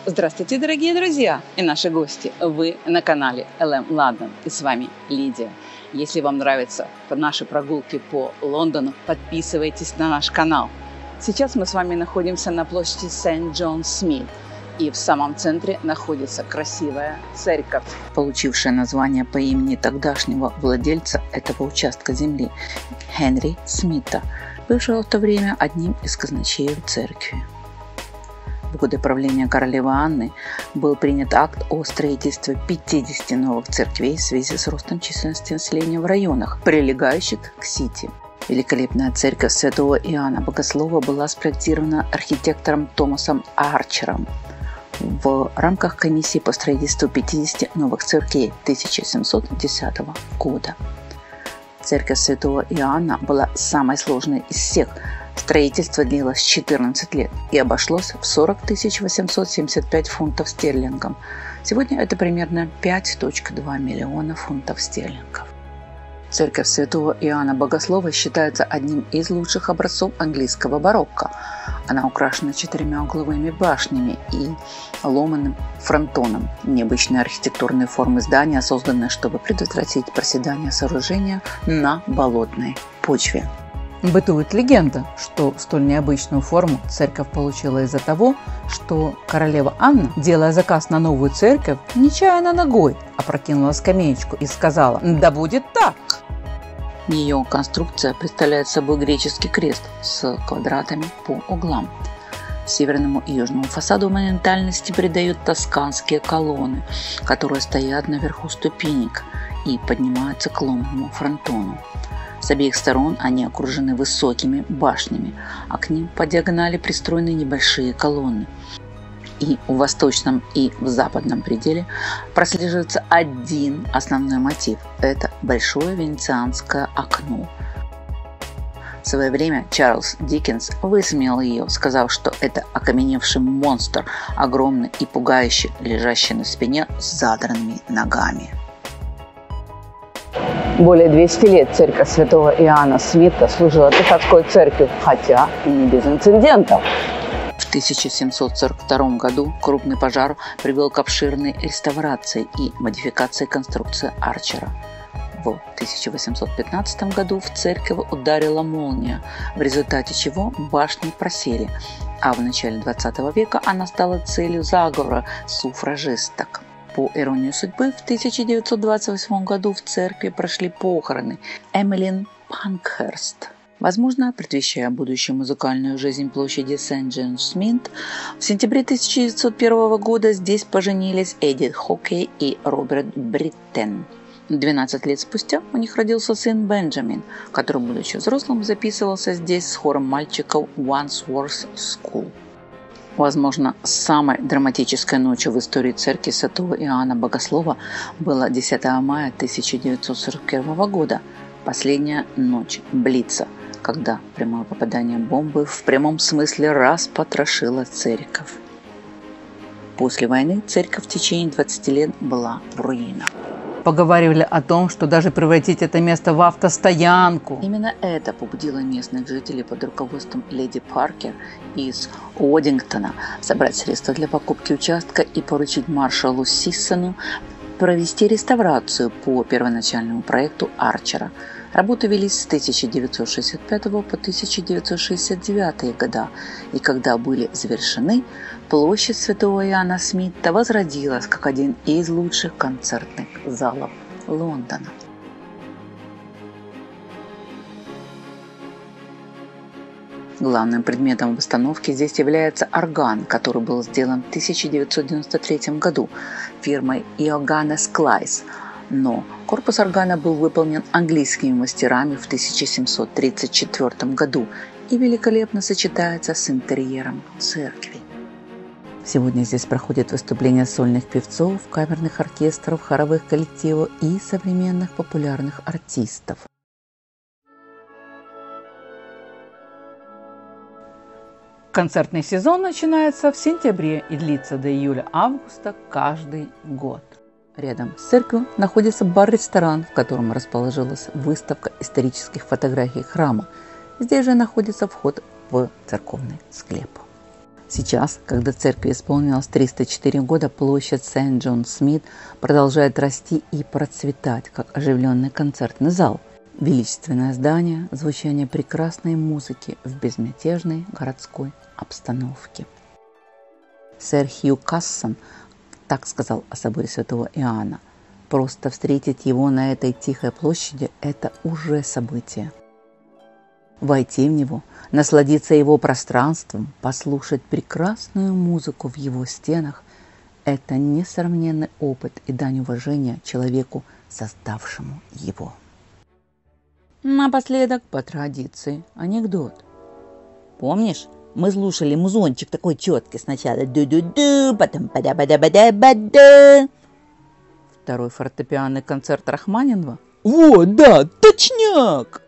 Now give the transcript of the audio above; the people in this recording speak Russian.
Здравствуйте, дорогие друзья и наши гости! Вы на канале LM London, и с вами Лидия. Если вам нравятся наши прогулки по Лондону, подписывайтесь на наш канал. Сейчас мы с вами находимся на площади Сент-Джон-Смит, и в самом центре находится красивая церковь, получившая название по имени тогдашнего владельца этого участка земли Генри Смита, бывшего в то время одним из казначеев церкви. В годы правления королевы Анны был принят акт о строительстве 50 новых церквей в связи с ростом численности населения в районах, прилегающих к Сити. Великолепная церковь святого Иоанна Богослова была спроектирована архитектором Томасом Арчером в рамках комиссии по строительству 50 новых церквей 1710 года. Церковь святого Иоанна была самой сложной из всех. Строительство длилось 14 лет и обошлось в 40 875 фунтов стерлингов. Сегодня это примерно 5,2 миллиона фунтов стерлингов. Церковь святого Иоанна Богослова считается одним из лучших образцов английского барокко. Она украшена 4 угловыми башнями и ломаным фронтоном. Необычные архитектурные формы здания созданы, чтобы предотвратить проседание сооружения на болотной почве. Бытует легенда, что столь необычную форму церковь получила из-за того, что королева Анна, делая заказ на новую церковь, нечаянно ногой опрокинула скамеечку и сказала: «Да будет так!». Ее конструкция представляет собой греческий крест с квадратами по углам. Северному и южному фасаду монументальности придают тосканские колонны, которые стоят наверху ступенек и поднимаются к ломаному фронтону. С обеих сторон они окружены высокими башнями, а к ним по диагонали пристроены небольшие колонны. И в восточном и в западном пределе прослеживается один основной мотив – это большое венецианское окно. В свое время Чарльз Диккенс высмеял ее, сказав, что это окаменевший монстр, огромный и пугающий, лежащий на спине с задранными ногами. Более 200 лет церковь святого Иоанна Смита служила приходской церковью, хотя и не без инцидентов. В 1742 году крупный пожар привел к обширной реставрации и модификации конструкции Арчера. В 1815 году в церковь ударила молния, в результате чего башни просели, а в начале 20 века она стала целью заговора суфражисток. По иронии судьбы, в 1928 году в церкви прошли похороны Эмилин Панкхерст. Возможно, предвещая будущую музыкальную жизнь площади Сент-Джон-Смит, в сентябре 1901 года здесь поженились Эдит Хокей и Роберт Бриттен. 12 лет спустя у них родился сын Бенджамин, который, будучи взрослым, записывался здесь с хором мальчиков Wandsworth School. Возможно, самой драматической ночью в истории церкви святого Иоанна Богослова была 10 мая 1941 года, последняя ночь Блица, когда прямое попадание бомбы в прямом смысле распотрошило церковь. После войны церковь в течение 20 лет была в руинах. Поговаривали о том, что даже превратить это место в автостоянку. Именно это побудило местных жителей под руководством леди Паркер из Уоддингтона собрать средства для покупки участка и поручить маршалу Сиссону провести реставрацию по первоначальному проекту Арчера. Работы велись с 1965 по 1969 года, и когда были завершены, площадь святого Иоанна Смита возродилась как один из лучших концертных залов Лондона. Главным предметом обстановки здесь является орган, который был сделан в 1993 году фирмой Иоганнес Клайс, но корпус органа был выполнен английскими мастерами в 1734 году и великолепно сочетается с интерьером церкви. Сегодня здесь проходят выступления сольных певцов, камерных оркестров, хоровых коллективов и современных популярных артистов. Концертный сезон начинается в сентябре и длится до июля-августа каждый год. Рядом с церковью находится бар-ресторан, в котором расположилась выставка исторических фотографий храма. Здесь же находится вход в церковный склеп. Сейчас, когда церкви исполнилось 304 года, площадь Сент-Джон-Смит продолжает расти и процветать, как оживленный концертный зал. Величественное здание, звучание прекрасной музыки в безмятежной городской обстановке. Сэр Хью Кассон так сказал о соборе Святого Иоанна. Просто встретить его на этой тихой площади – это уже событие. Войти в него, насладиться его пространством, послушать прекрасную музыку в его стенах – это несравненный опыт и дань уважения человеку, создавшему его. Напоследок, по традиции, анекдот. Помнишь, мы слушали музончик такой четкий. Сначала ду-ду-ду, потом бада-бада-бада-бада. Второй фортепианный концерт Рахманинова. О, да, точняк!